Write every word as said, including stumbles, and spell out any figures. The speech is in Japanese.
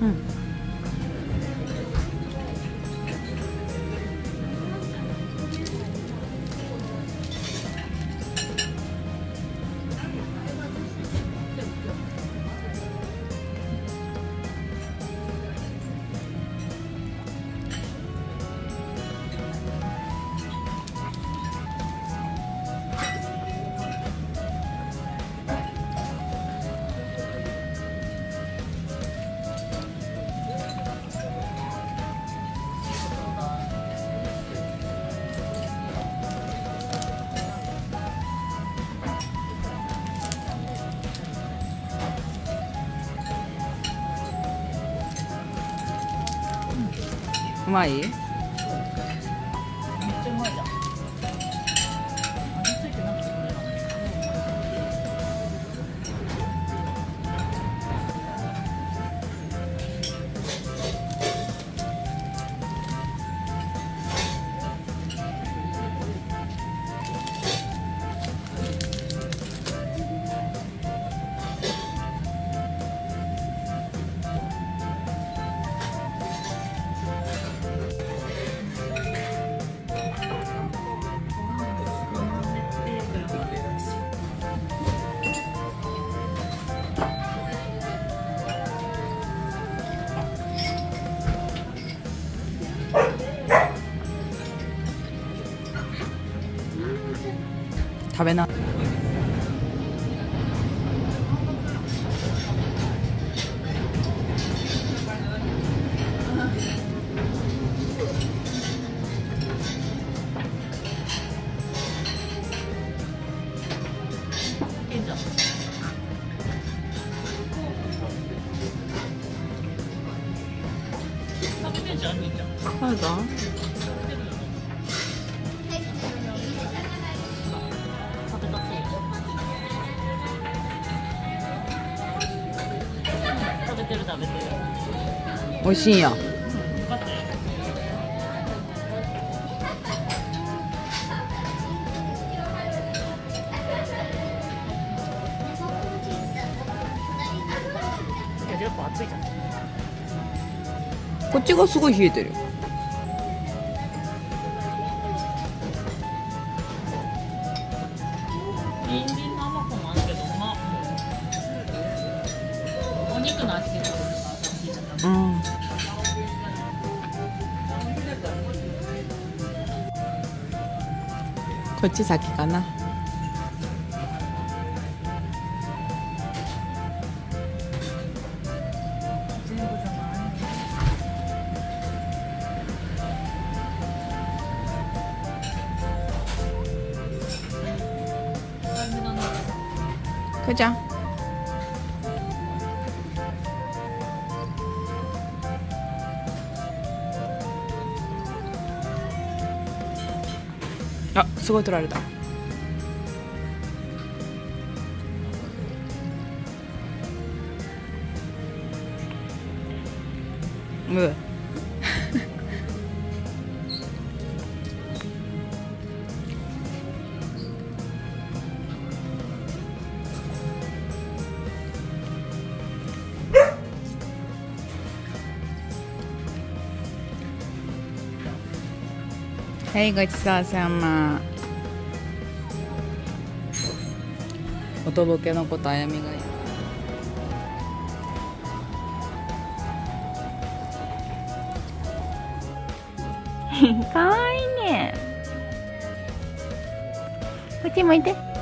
うん。うまい？めっちゃうまいじゃん。味付いてなくてもいいな。 食べな。 いいじゃん。食べてんじゃん、兄ちゃん。 どうぞ。 食べてる食べてる。 美味しいんや。 うん、分かったよ。やっぱ暑いじゃん。 こっちがすごい冷えてる。 ニンニンの甘さもあるけど、うまっ。お肉の味がするから好きじゃん。 うん。こっち先かな。こいちゃん。あ、すごい取られた。うはい、ごちそうさま。おとぼけのことあやみがいい。かわいいね。こっち向いて。